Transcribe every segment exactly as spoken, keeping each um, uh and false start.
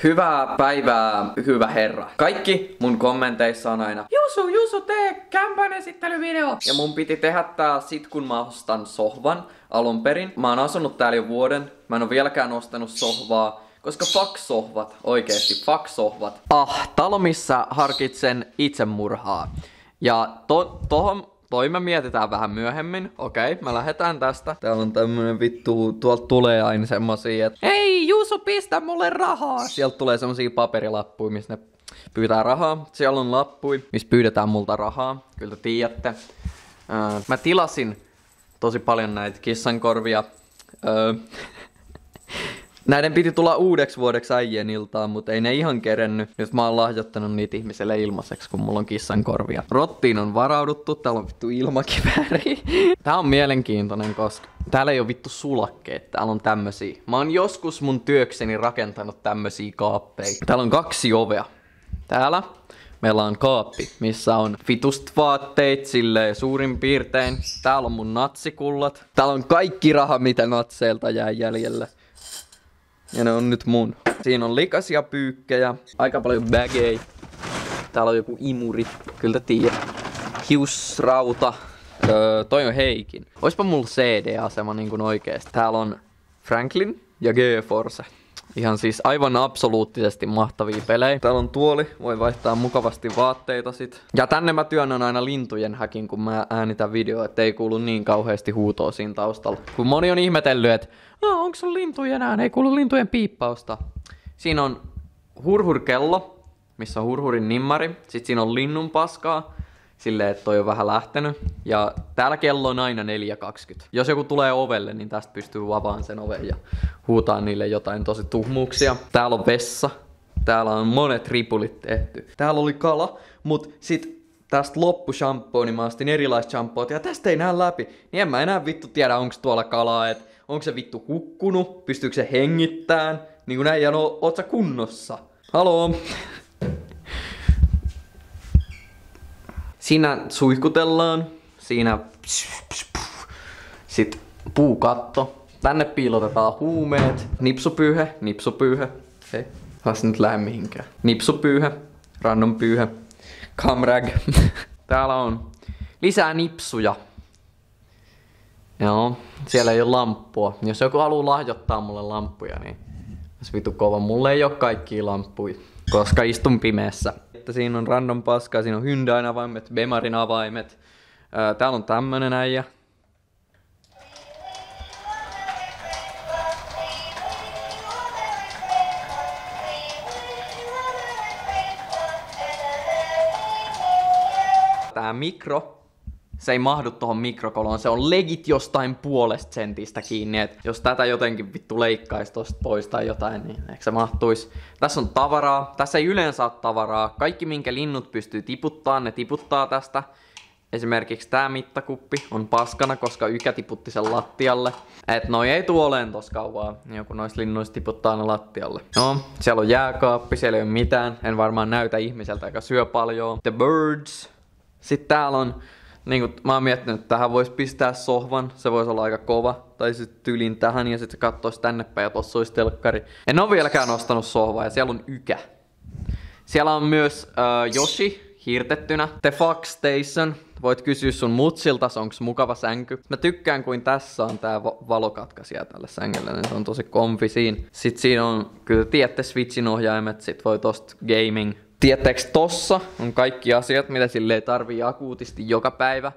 Hyvää päivää, hyvä herra. Kaikki mun kommenteissa on aina Juuso, Juuso, tee kämpän esittelyvideo. Ja mun piti tehdä tää sit kun mä ostan sohvan alun perin. Mä oon asunut täällä jo vuoden. Mä en oo vieläkään ostanut sohvaa. Koska fuck sohvat, oikeesti fuck sohvat. Ah, talo missä harkitsen itsemurhaa. Ja to, tohon toi me mietitään vähän myöhemmin. Okei, me lähdetään tästä. Täällä on tämmönen vittu, tuolta tulee aina semmosia, että hei Juuso, pistä mulle rahaa. Sieltä tulee semmosia paperilappuja, missä ne pyytää rahaa. Siellä on lappui, missä pyydetään multa rahaa. Kyllä te tiedätte. Öö, mä tilasin tosi paljon näitä kissankorvia. Öö, Näiden piti tulla uudeksi vuodeksi äijien iltaan, mutta ei ne ihan kerennyt. Nyt mä oon lahjoittanut niitä ihmiselle ilmaiseksi, kun mulla on kissankorvia. Rottiin on varauduttu, täällä on vittu ilmakivääri. Tää on mielenkiintoinen, koska täällä ei oo vittu sulakkeet, täällä on tämmösiä. Mä oon joskus mun työkseni rakentanut tämmösiä kaappeja. Täällä on kaksi ovea. Täällä meillä on kaappi, missä on vitust vaatteet silleen suurin piirtein. Täällä on mun natsikullat. Täällä on kaikki raha, mitä natseilta jää jäljelle. Ja ne on nyt mun. Siinä on likaisia pyykkejä, aika paljon bagei. Täällä on joku imuri, kyllä tiedät. Hiusrauta. Öö, toi on Heikin. Oispa mulla C D-asema niin kuin oikeesti. Täällä on Franklin ja GeForce. Ihan siis aivan absoluuttisesti mahtavia pelejä. Täällä on tuoli, voi vaihtaa mukavasti vaatteita sit. Ja tänne mä työnnän aina lintujen häkin, kun mä äänitän videoa, ettei kuulu niin kauheasti huutoa siinä taustalla. Kun moni on ihmetellyt, että no, onko se lintujen ääni? Ei kuulu lintujen piippausta. Siinä on hurhurkello, missä on hurhurin nimmari. Sitten siinä on linnun paskaa, silleen, että toi on vähän lähtenyt. Ja täällä kello on aina neljä kaksikymmentä. Jos joku tulee ovelle, niin tästä pystyy avaamaan sen oven ja huutaa niille jotain tosi tuhmuuksia. Täällä on vessa. Täällä on monet ripulit tehty. Täällä oli kala, mut sit tästä loppu shampoo, niin mä ostin erilaista shampoot. Ja tästä ei näe läpi. Niin en mä enää vittu tiedä, onko tuolla kalaa, et onko se vittu hukkunut? Pystyykö se hengittämään? Niin kuin näin, ja no, oot sä kunnossa? Haloo? Siinä suihkutellaan. Siinä sit puukatto. Tänne piilotetaan huumeet. Nipsupyyhe, nipsupyyhe. Hei, has nyt lähde mihinkään. Nipsupyyhe, random pyyhe, camrag. Täällä on lisää nipsuja. Joo, siellä ei ole lamppua. Jos joku haluaa lahjoittaa mulle lamppuja, niin olisi vitu kova. Mulle ei ole kaikkia lamppuja, koska istun pimeässä. Siinä on random paskaa, siinä on Hyundain avaimet, Bemarin avaimet. Täällä on tämmönen äijä. Tää mikro. Se ei mahdu tohon mikrokoloon, se on legit jostain puolesta sentistä kiinni, et jos tätä jotenkin vittu leikkaisi tosta pois tai jotain, niin ehkä se mahtuisi. Tässä on tavaraa, tässä ei yleensä ole tavaraa, kaikki minkä linnut pystyy tiputtaa, ne tiputtaa tästä. Esimerkiksi tää mittakuppi on paskana, koska Ykä tiputti sen lattialle. Et noi ei tuu oleen tos kauaa, joku noista linnuista tiputtaa ne lattialle. No, siellä on jääkaappi, siellä ei ole mitään, en varmaan näytä ihmiseltä, joka syö paljon. The Birds. Sitten täällä on niin kuin mä oon miettinyt, että tähän voisi pistää sohvan, se voisi olla aika kova. Tai sitten tyylin tähän ja sitten se kattoisi tänne päin ja tossa olisi telkkari. En oo vieläkään ostanut sohvaa ja siellä on Ykä. Siellä on myös uh, Yoshi hiirtettynä. The Fox Station. Voit kysyä sun mutsilta, onko mukava sänky. Mä tykkään kuin tässä on tää valokatkaisija tällä sängyllä, niin se on tosi comfy siinä. Sitten siinä on, kyllä tiedätte Switchin ohjaimet, sit voi tosta gaming. Tiedättekö, tossa on kaikki asiat, mitä sille ei tarvii akuutisti joka päivä.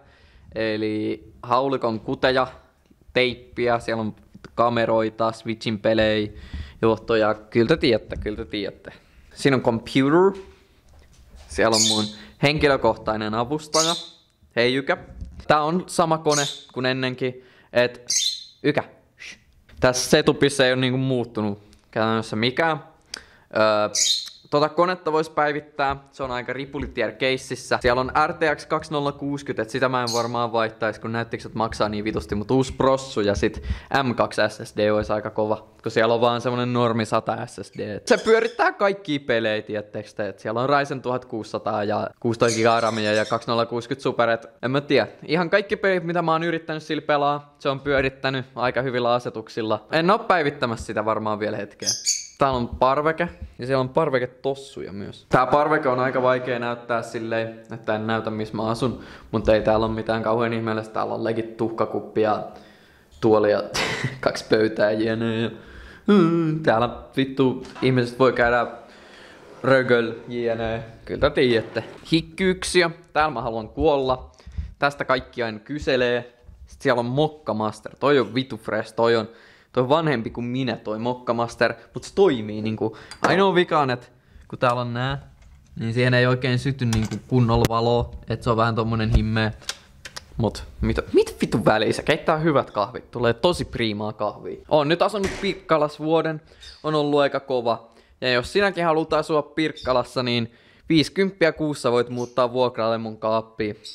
Eli haulikon kuteja, teippiä, siellä on kameroita, Switchin pelejä, johtoja. Kyllä te tiedätte, kyllä te tiedätte. Siinä on computer. Siellä on mun henkilökohtainen avustaja. Hei Ykä. Tää on sama kone kuin ennenkin. Et Ykä. Shh. Tässä setupissa ei ole niinku muuttunut käytännössä mikään. Öö, Tota konetta voisi päivittää, se on aika ripulitier-keississä. Siellä on R T X kaksituhattakuusikymmentä, et sitä mä en varmaan vaihtaisi, kun näyttikö, että maksaa niin vitusti, mutta uusi prossu ja sit M kaksi S S D olisi aika kova, kun siellä on vaan semmonen normi sata S S D. Se pyörittää kaikkia pelejä, tiettekö te, että siellä on Ryzen tuhatkuusisataa ja kuusitoista gigaa ramia ja kaksituhattakuusikymmentä Super, et en mä tiedä. Ihan kaikki pelit, mitä mä oon yrittänyt sillä pelaa, se on pyörittänyt aika hyvillä asetuksilla. En oo päivittämässä sitä varmaan vielä hetkeä. Täällä on parveke ja siellä on parveketossuja myös. Tää parveke on aika vaikea näyttää silleen, että en näytä missä mä asun, mutta ei täällä ole mitään kauhean ihmeellistä. Täällä on legit tuhkakuppi ja tuoli ja kaksi pöytää jne. Ja täällä vittu ihmiset voi käydä rögöl jne. Kyllä te tiedätte. Hikkyyksiä. Täällä mä haluan kuolla. Tästä kaikki aina kyselee. Sitten siellä on Mokkamaster. Toi on vitu fresh. Toi on, toi on vanhempi kuin minä toi Mokkamaster. Mutta se toimii niinku. Ainoa vikaan, että kun täällä on nää, niin siihen ei oikein syty niinku kunnolla valoa. Että se on vähän tommonen himmeä. Mut mitä, mitä vittu väliä? Se keittää hyvät kahvit. Tulee tosi priimaa kahvia. Oon nyt asunut Pirkkalas vuoden. On ollut aika kova. Ja jos sinäkin haluat asua Pirkkalassa, niin viisikymmentä kuussa voit muuttaa vuokralle mun kaappiin.